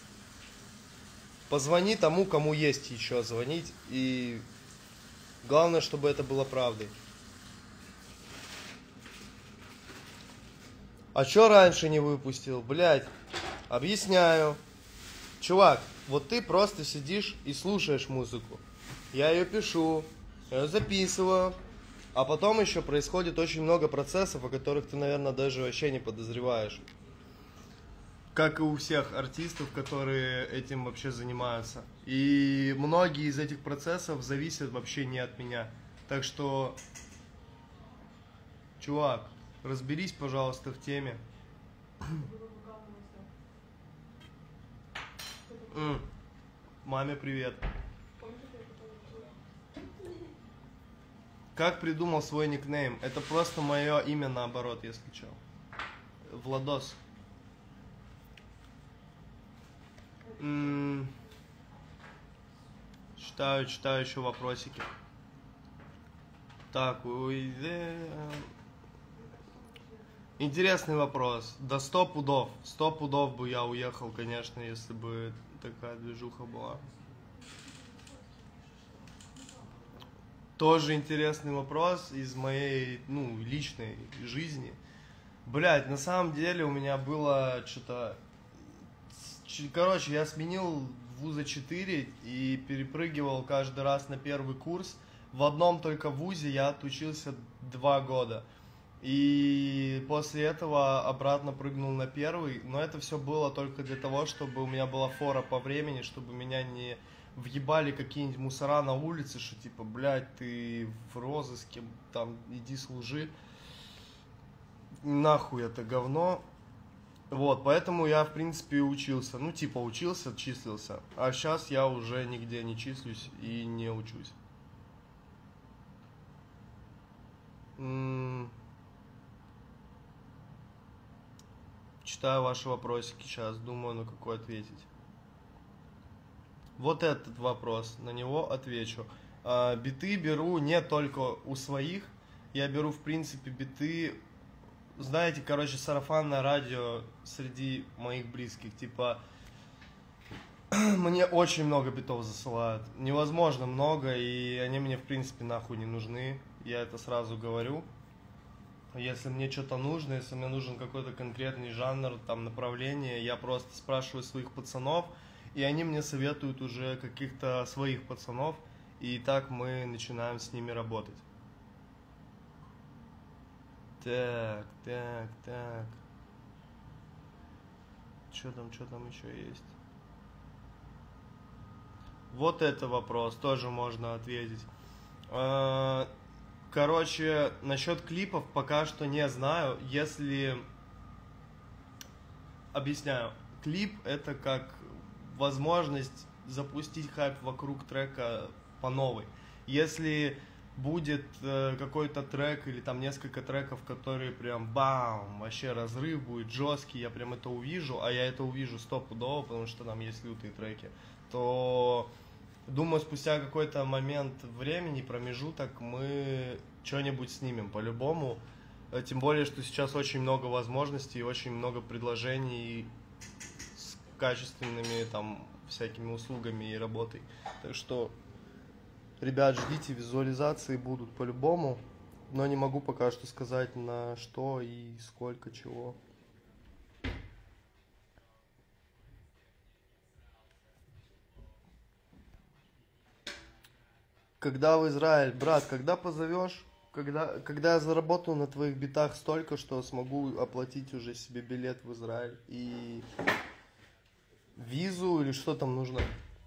Позвони тому, кому есть еще звонить. И главное, чтобы это было правдой. А чё раньше не выпустил? Блядь, объясняю. Чувак, вот ты просто сидишь и слушаешь музыку. Я ее пишу, я ее записываю. А потом еще происходит очень много процессов, о которых ты, наверное, даже вообще не подозреваешь. Как и у всех артистов, которые этим вообще занимаются. И многие из этих процессов зависят вообще не от меня. Так что, чувак, разберись, пожалуйста, в теме. М. Маме привет. Как придумал свой никнейм? Это просто мое имя наоборот, если что. Владос. М. Читаю, читаю еще вопросики. Так, уйди. Интересный вопрос. Да сто пудов. Сто пудов бы я уехал, конечно, если бы такая движуха была. Тоже интересный вопрос из моей, ну, личной жизни. Блять, на самом деле у меня было что-то... Короче, я сменил вуза четыре и перепрыгивал каждый раз на первый курс. В одном только вузе я отучился два года. И после этого обратно прыгнул на первый. Но это все было только для того, чтобы у меня была фора по времени, чтобы меня не въебали какие-нибудь мусора на улице, что типа, блядь, ты в розыске, там, иди служи. Нахуй это говно. Вот, поэтому я, в принципе, учился. Ну, типа, учился, числился. А сейчас я уже нигде не числюсь и не учусь. М-м- Читаю ваши вопросики сейчас, думаю, на какой ответить. Вот этот вопрос, на него отвечу. А, биты беру не только у своих, я беру, в принципе, биты, знаете, короче, сарафанное радио среди моих близких. Типа, мне очень много битов засылают, невозможно много, и они мне, в принципе, нахуй не нужны, я это сразу говорю. Если мне что-то нужно, если мне нужен какой-то конкретный жанр, там, направление, я просто спрашиваю своих пацанов, и они мне советуют уже каких-то своих пацанов, и так мы начинаем с ними работать. Так, так, так. Что там, что там еще есть? Вот это вопрос, тоже можно ответить. Короче, насчет клипов пока что не знаю. Если... Объясняю. Клип это как возможность запустить хайп вокруг трека по новой. Если будет э, какой-то трек или там несколько треков, которые прям бам, вообще разрыв будет жесткий, я прям это увижу, а я это увижу стопудово, потому что там есть лютые треки, то думаю, спустя какой-то момент времени, промежуток, мы что-нибудь снимем по-любому. Тем более, что сейчас очень много возможностей, очень много предложений с качественными там всякими услугами и работой. Так что, ребят, ждите, визуализации будут по-любому, но не могу пока что сказать на что и сколько чего. Когда в Израиль, брат, когда позовешь? Когда, когда я заработаю на твоих битах столько, что смогу оплатить уже себе билет в Израиль и визу или что там нужно?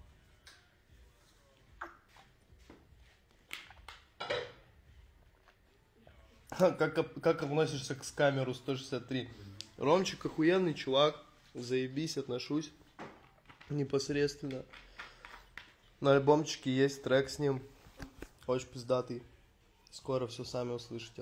Как, как относишься к скамеру сто шестьдесят три? Ромчик охуенный чувак, заебись, отношусь непосредственно. На альбомчике есть трек с ним, очень пиздатый. Скоро все сами услышите.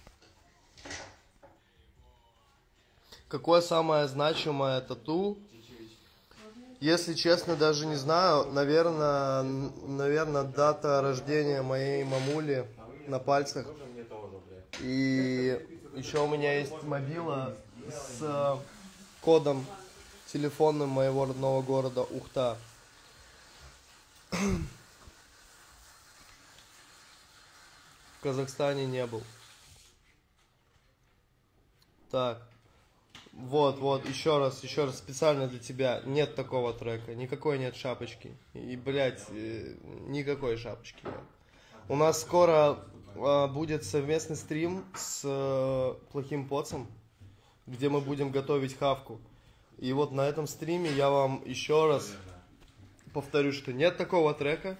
Какое самое значимое тату? Если честно, даже не знаю. Наверное, наверное, дата рождения моей мамули на пальцах. И еще у меня есть мобила с э, кодом телефонным моего родного города Ухта. В Казахстане не был. Так. Вот, вот, еще раз, еще раз, специально для тебя. Нет такого трека, никакой нет шапочки. И, блядь, э, никакой шапочки нет. У нас скоро э, будет совместный стрим с э, Плохим Поцем, где мы будем готовить хавку. И вот на этом стриме я вам еще раз повторю, что нет такого трека.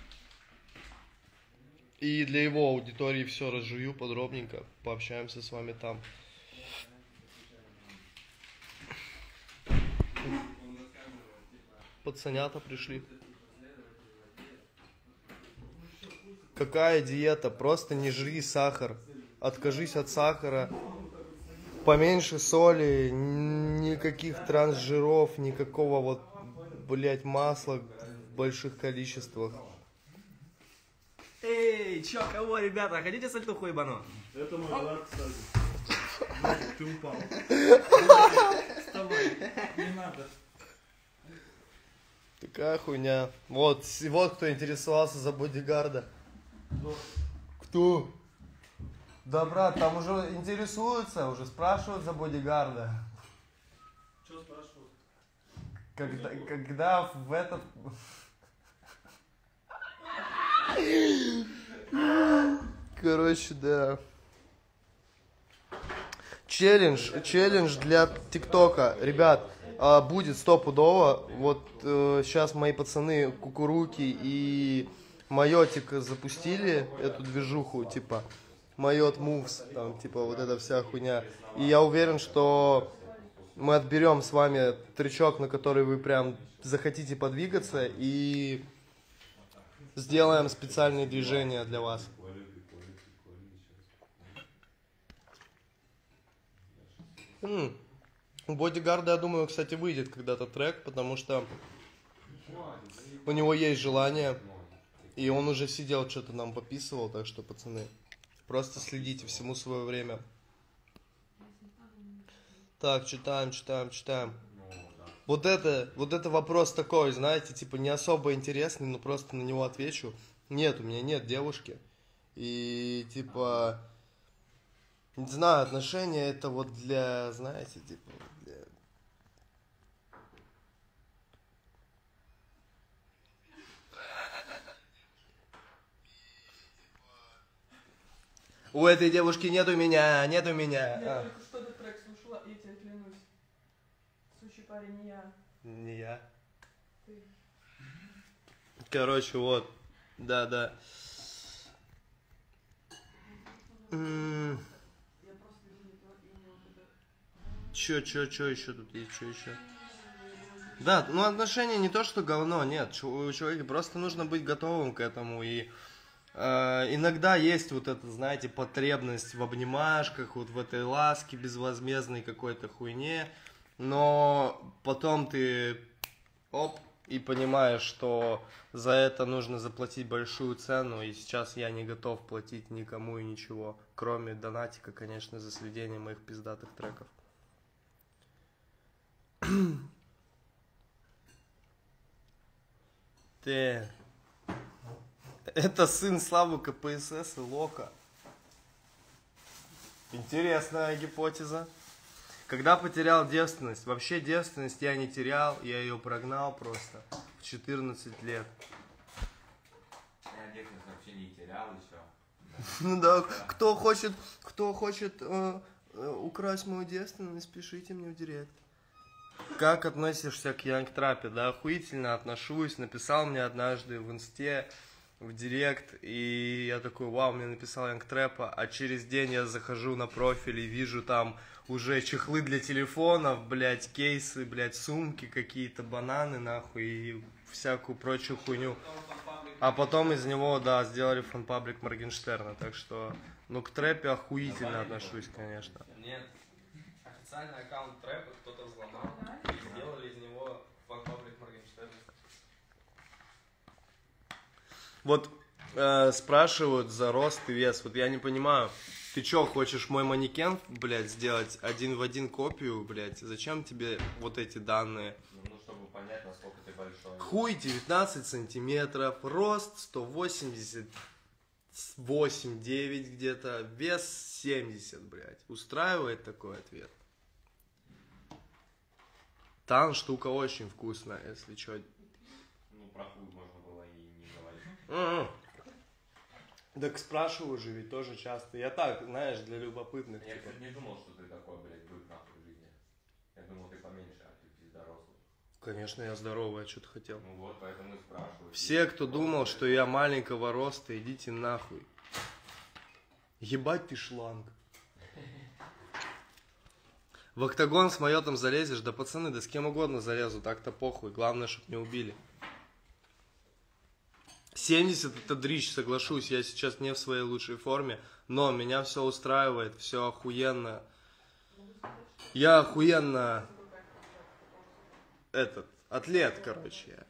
И для его аудитории все разжую подробненько. Пообщаемся с вами там. Пацанята пришли. Какая диета? Просто не жри сахар. Откажись от сахара. Поменьше соли. Никаких трансжиров. Никакого вот, блять, масла в больших количествах. Эй, чё, кого, ребята? Хотите сальтуху ебану? Это мой брат, кстати. Ты упал. Вставай, не надо. Такая хуйня. Вот, вот кто интересовался за бодигарда. Кто? Да, брат, там уже интересуются, уже спрашивают за бодигарда. Что спрашивают? Когда, когда в этот... Короче, да. Челлендж, челлендж для ТикТока. Ребят, а, будет стопудово. Вот э, сейчас мои пацаны Кукуруки и Майотик запустили эту движуху, типа Майот Moves, там, типа вот эта вся хуйня. И я уверен, что мы отберем с вами трючок, на который вы прям захотите подвигаться, и сделаем специальные движения для вас. М, У бодигарда, я думаю, кстати, выйдет когда-то трек, потому что у него есть желание, и он уже сидел, что-то нам пописывал, так что, пацаны, просто следите, всему свое время. Так, читаем, читаем, читаем. Вот это, вот это вопрос такой, знаете, типа не особо интересный, но просто на него отвечу. Нет, у меня нет девушки. И типа, не знаю, отношения это вот для, знаете, типа, для... У этой девушки нету меня, нету меня. Я А. только что этот трек слушала, я тебе клянусь. Сущий парень не я. Не я. Ты. Короче, вот. Да, да. М, Я просто вижу не то имя вот это. Чё, чё, чё еще тут есть, чё еще? Да, ну отношения не то, что говно, нет. Чу- У человека просто нужно быть готовым к этому. И э, иногда есть вот эта, знаете, потребность в обнимашках, вот в этой ласке безвозмездной какой-то хуйне. Но потом ты оп, и понимаешь, что за это нужно заплатить большую цену. И сейчас я не готов платить никому и ничего. Кроме донатика, конечно, за сведение моих пиздатых треков. Ты. Это сын Славы КПСС и Лока. Интересная гипотеза. Когда потерял девственность? Вообще девственность я не терял, я ее прогнал просто в четырнадцать лет. Я девственность вообще не терял еще. Ну да, кто хочет, кто хочет э, э, украсть мою девственность, пишите мне в директ. Как относишься к Янгтрапе? Да, охуительно отношусь. Написал мне однажды в инсте, в директ, и я такой, вау, мне написал Янгтрапа, а через день я захожу на профиль и вижу там уже чехлы для телефонов, блядь, кейсы, блядь, сумки какие-то, бананы, нахуй, и всякую прочую хуйню. А потом из него, да, сделали фан-паблик Моргенштерна, так что, ну, к трэпе охуительно отношусь, конечно. Нет. Официальный аккаунт трэпа кто-то взломал и сделали из него фан-паблик Моргенштерна. Вот э, спрашивают за рост и вес, вот я не понимаю, Ты чё, хочешь мой манекен, блядь, сделать один в один копию, блядь? Зачем тебе вот эти данные? Ну, чтобы понять, насколько ты большой. Хуй девятнадцать сантиметров, рост сто восемьдесят восемь девять где-то, вес семьдесят, блядь. Устраивает такой ответ? Тан штука очень вкусная, если чё. Ну, про хуй можно было и не говорить. М-м. Так спрашиваю же ведь тоже часто. Я так, знаешь, для любопытных. Я, типа. кстати, не думал, что ты такой, блядь, бык нахуй в жизни. Я думал, ты поменьше, а ты пиздорослый. Конечно, я здоровый, а что ты хотел? Ну вот, поэтому и спрашиваю. Все, кто думал, что я маленького роста, идите нахуй. Ебать ты шланг. В октагон с майотом залезешь, да пацаны, да с кем угодно залезу, так-то похуй, главное, чтоб не убили. семьдесят это дрищ, соглашусь, я сейчас не в своей лучшей форме, но меня все устраивает, все охуенно. Я охуенно этот, атлет, короче.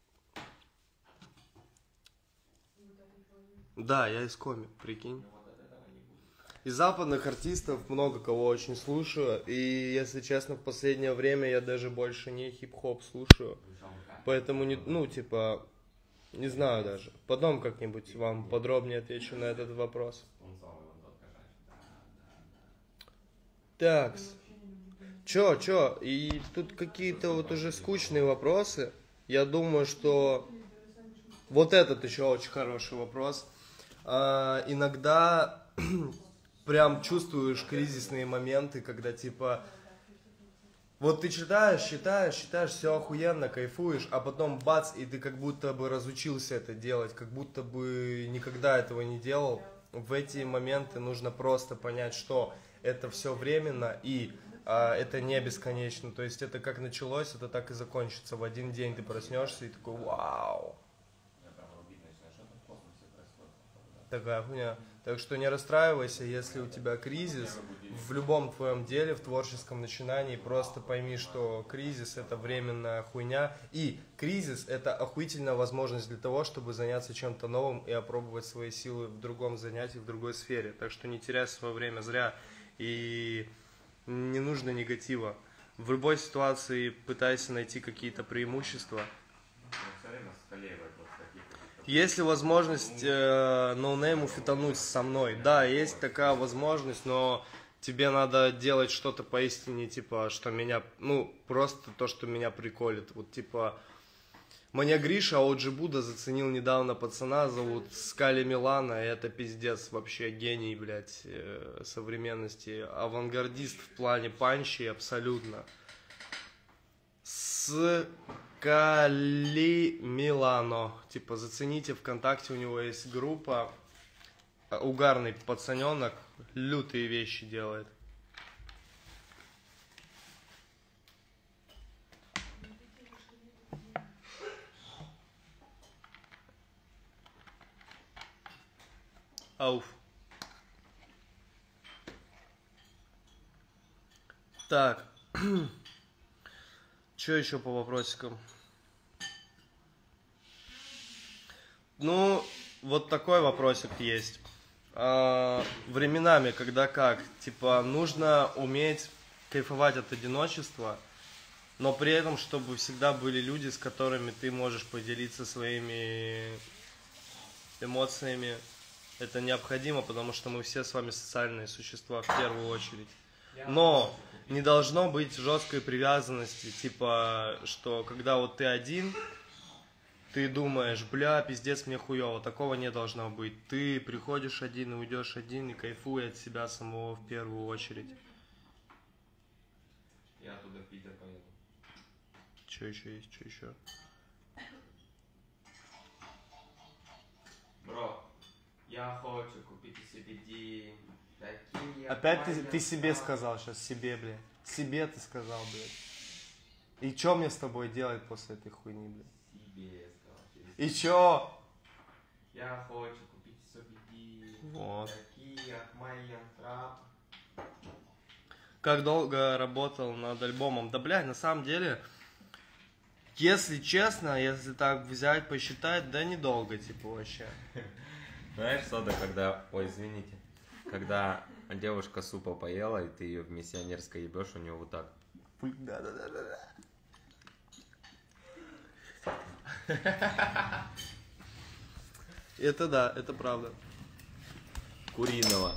Да, я из коми, прикинь. Из западных артистов много кого очень слушаю, и, если честно, в последнее время я даже больше не хип-хоп слушаю, поэтому, не, ну, типа, не знаю даже. Потом как-нибудь вам подробнее отвечу на этот вопрос. Такс. Чё, чё, и тут какие-то вот уже скучные вопросы. Я думаю, что вот этот еще очень хороший вопрос. А, иногда прям чувствуешь кризисные моменты, когда типа вот ты читаешь, читаешь, читаешь, все охуенно, кайфуешь, а потом бац, и ты как будто бы разучился это делать, как будто бы никогда этого не делал. В эти моменты нужно просто понять, что это все временно и а, это не бесконечно. То есть это как началось, это так и закончится. В один день ты проснешься и такой вау. Такая хуйня. Так что не расстраивайся, если у тебя кризис в любом твоем деле, в творческом начинании, просто пойми, что кризис это временная хуйня, и кризис это охуительная возможность для того, чтобы заняться чем-то новым и опробовать свои силы в другом занятии, в другой сфере. Так что не теряй свое время зря, и не нужно негатива. В любой ситуации пытайся найти какие-то преимущества. Есть ли возможность э, ноунейму фитануть со мной? Да, есть такая возможность, но тебе надо делать что-то поистине, типа, что меня, ну, просто то, что меня приколит. Вот, типа, мне Гриша Оджи Буда заценил недавно пацана, зовут Скали Милана, и это пиздец, вообще гений, блядь, э, современности. Авангардист в плане панчи абсолютно. С... Кали Милано. Типа, зацените, ВКонтакте у него есть группа. Угарный пацаненок. Лютые вещи делает. Ауф. Так. Что еще по вопросикам? Ну, вот такой вопросик есть. А, временами, когда как? Типа, нужно уметь кайфовать от одиночества, но при этом, чтобы всегда были люди, с которыми ты можешь поделиться своими эмоциями. Это необходимо, потому что мы все с вами социальные существа в первую очередь. Но не должно быть жесткой привязанности, типа, что когда вот ты один, ты думаешь, бля, пиздец, мне хуёво. Такого не должно быть. Ты приходишь один и уйдешь один, и кайфуй от себя самого в первую очередь. Я туда в Питер поеду. Что еще есть, что еще? Бро, я хочу купить себе день. Такие Опять ты, мои ты себе слова. сказал сейчас, себе, блядь. Себе ты сказал, блядь. И что мне с тобой делать после этой хуйни, блядь? Себе сказал. через И себя. чё? Я хочу купить себе день. Вот. Такие мои трап. Как долго работал над альбомом? Да, блядь, на самом деле, если честно, если так взять, посчитать, да недолго, типа, вообще. Знаешь, Сода, когда... Ой, извините. Когда девушка супа поела, и ты ее в миссионерской ебешь, у нее вот так. Да, да, да, да, да. Это да, это правда. Куриного.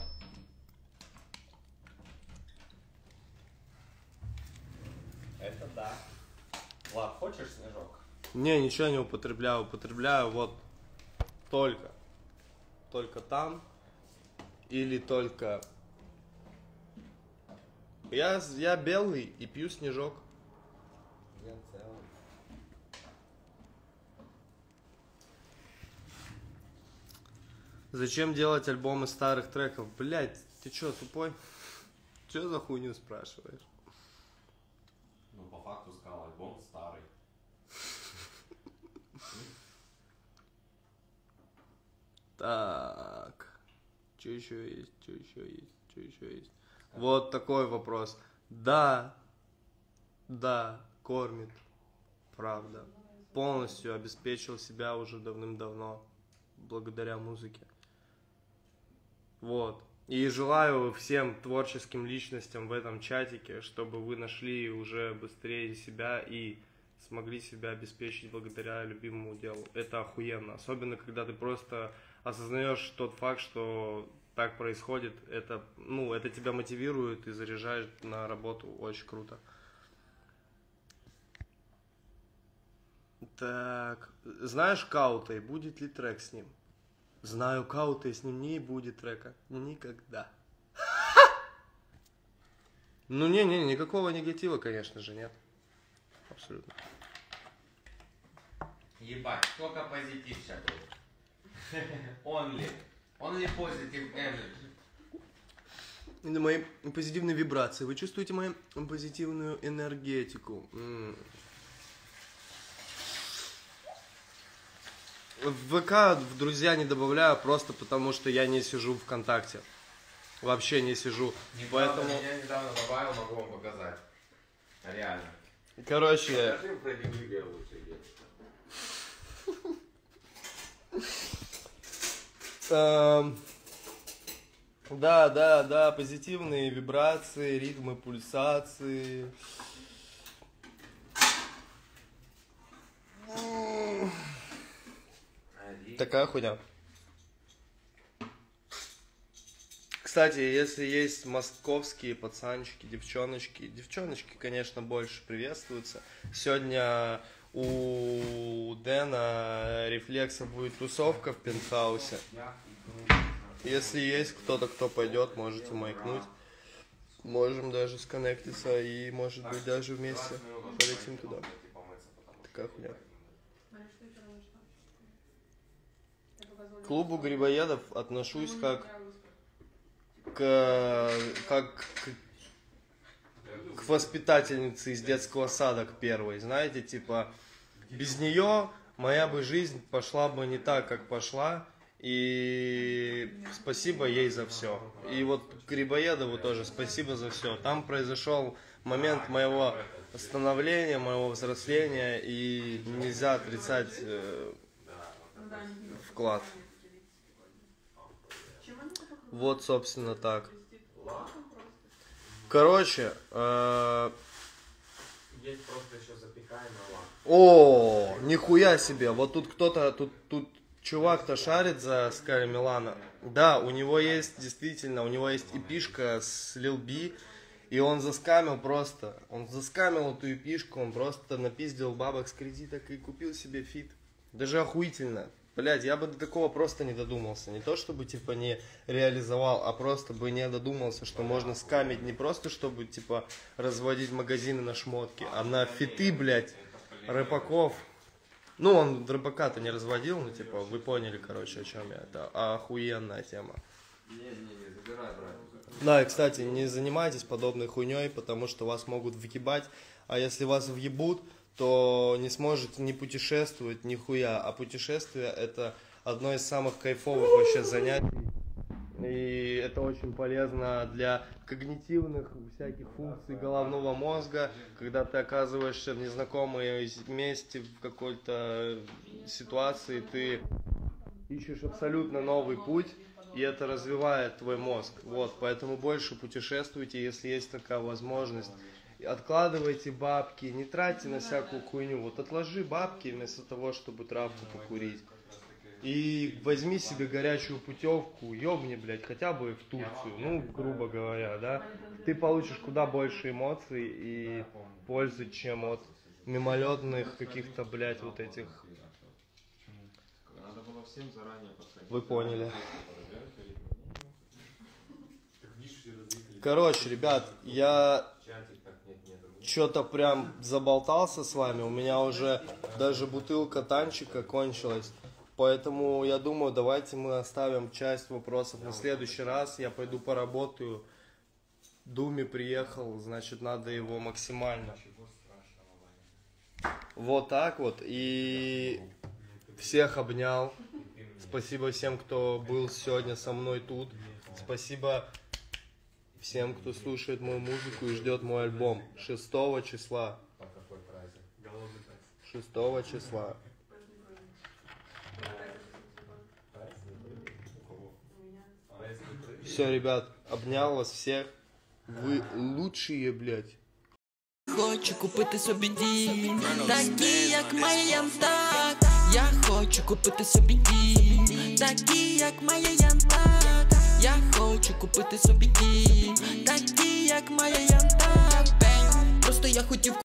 Это да. Влад, хочешь снежок? Не, ничего не употребляю, употребляю вот только, только там или только... Я, я белый и пью снежок. Я целый. Зачем делать альбомы старых треков? Блять, ты чё, тупой? Чё за хуйню спрашиваешь? Ну, по факту сказал, альбом старый. Так. Что еще есть? Что еще есть? Что еще есть? Вот такой вопрос. Да. Да, кормит. Правда. Полностью обеспечил себя уже давным-давно. Благодаря музыке. Вот. И желаю всем творческим личностям в этом чатике, чтобы вы нашли уже быстрее себя и смогли себя обеспечить благодаря любимому делу. Это охуенно. Особенно, когда ты просто осознаешь тот факт, что так происходит. Это, ну, это тебя мотивирует и заряжает на работу. Очень круто. Так, знаешь Каута и будет ли трек с ним? Знаю Каута и с ним не будет трека. Никогда. Ну не-не, никакого негатива, конечно же, нет. Абсолютно. Ебать, только позитив сейчас будет. Only. Only positive energy. Это мои позитивные вибрации. Вы чувствуете мою позитивную энергетику? М-м. В ВК в друзья не добавляю просто потому, что я не сижу ВКонтакте. Вообще не сижу. Неправда, Поэтому... я недавно добавил, могу вам показать. Реально. Короче... Покажи Фредди Крюгера лучше, где. Эм, Да, да, да, позитивные вибрации, ритмы, пульсации. Такая хуйня. Кстати, если есть московские пацанчики, девчоночки, девчоночки, конечно, больше приветствуются. Сегодня у Дэна Рефлекса будет тусовка в пентхаусе. Если есть кто-то, кто пойдет, можете маякнуть. Можем даже сконнектиться и, может быть, даже вместе полетим туда. Такая хуйня. К клубу грибоедов отношусь как к, как к, к воспитательнице из детского сада, к первой. Знаете, типа, без нее моя бы жизнь пошла бы не так, как пошла. И спасибо ей за все. И вот Грибоедову тоже спасибо за все. Там произошел момент моего становления, моего взросления, и нельзя отрицать э, вклад. Вот, собственно, так. Короче, э... Есть просто еще запекаемый лак. О, нихуя себе. Вот тут кто-то, тут, тут чувак-то шарит за Скай Милана. Да, у него есть, действительно, у него есть эпишка с Lil B, и он заскамил просто. Он заскамил эту эпишку, он просто напиздил бабок с кредиток и купил себе фит. Даже охуительно. Блядь, я бы до такого просто не додумался. Не то, чтобы, типа, не реализовал, а просто бы не додумался, что можно скамить не просто, чтобы, типа, разводить магазины на шмотки, а на фиты, блядь, рэпаков. Ну, он рэпака-то не разводил, ну, типа, вы поняли, короче, о чем я. Это охуенная тема. Не-не-не, забирай, брат. Да, и, кстати, не занимайтесь подобной хуйней, потому что вас могут въебать, а если вас въебут, то не сможете ни путешествовать, ни хуя. А путешествие это одно из самых кайфовых вообще занятий. И это очень полезно для когнитивных всяких функций головного мозга, когда ты оказываешься в незнакомом месте, в какой-то ситуации, ты ищешь абсолютно новый путь, и это развивает твой мозг. Вот, поэтому больше путешествуйте, если есть такая возможность. И откладывайте бабки, не тратьте на всякую хуйню. Вот отложи бабки вместо того, чтобы травку покурить. И возьми себе горячую путевку, ёбни, блядь, хотя бы в Турцию, ну, грубо говоря, да. Ты получишь куда больше эмоций и пользы, чем от мимолетных каких-то, блядь, вот этих. Вы поняли. Короче, ребят, я что-то прям заболтался с вами. У меня уже даже бутылка танчика кончилась. Поэтому я думаю, давайте мы оставим часть вопросов на следующий раз. Я пойду поработаю. Думи приехал, значит, надо его максимально. Вот так вот. И всех обнял. Спасибо всем, кто был сегодня со мной тут. Спасибо всем, кто слушает мою музыку и ждет мой альбом. шестого числа. шестого числа. Все, ребят, обнял вас всех. Вы лучшие, блядь. Хочу купити собі дім, такі як моя янтак. Я хочу купити собі дім, такі як моя янтак. Я хочу купити собі дім, такі як моя янтак. Просто я хотів